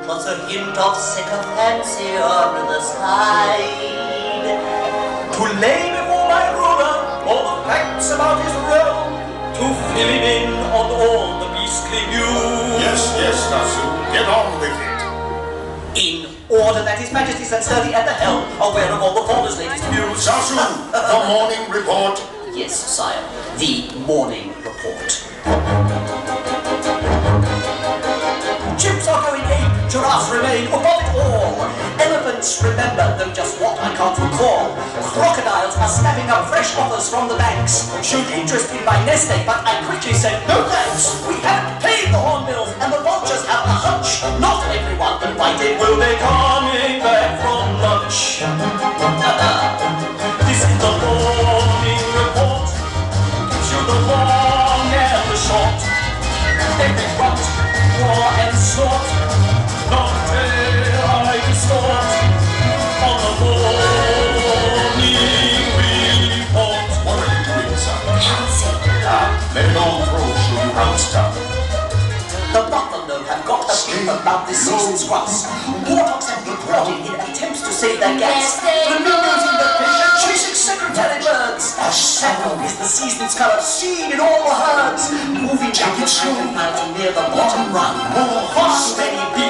plus a hint of sycophancy on the side. To lay before my ruler all the facts about his realm, to fill him in on all the beastly news. Yes, Nasu, get on with it. In order that His Majesty stands sturdy at the helm, aware of all the faller's latest news. Nasu, the morning report. Yes, sire, the morning report. Chimps are going ape, giraffes remain above it all. Elephants remember, though just what I can't recall. Crocodiles are snapping up fresh offers from the banks. Showed interest in my nest egg, but I quickly said, no thanks. We haven't paid the hornbills, and the vultures have a hunch. Not everyone invited will be coming back from lunch. This is the morning report. Gives you the long and the short. Every grunt, roar and snort, not dare I distort on the morning report. What are you doing, son? Counting. Let it all through, show you how it's done. The buffalo have got a beef about this season's grass. Warthogs have reported in attempts to save their gas. Flamingos in the fish are chasing secretary birds. Shadow is the season's colour seen in all the herds. Moving down the track and mile to near the bottom run. More horse, many